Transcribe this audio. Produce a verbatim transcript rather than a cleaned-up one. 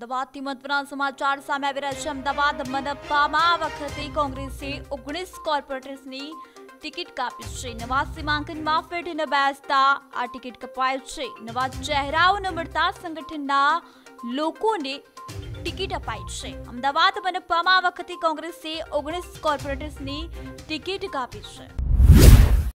અમદાવાદથી મહત્વના સમાચાર સામે આવી રહ્યા છે। અમદાવાદ મનપામાં આ વખતે કોંગ્રેસે ઓગણીસ કોર્પોરેટર્સની ટિકિટ કાપી છે। નવા સીમાંકનમાં ફિટ ન બેસતા આ ટિકિટ કપાઈ છે। નવા ચહેરાઓ ન મળતા સંગઠનના લોકોને ટિકિટ અપાઈ છે। અમદાવાદ મનપામાં આ વખતે કોંગ્રેસે ઓગણીસ કોર્પોરેટર્સની ટિકિટ કાપી છે।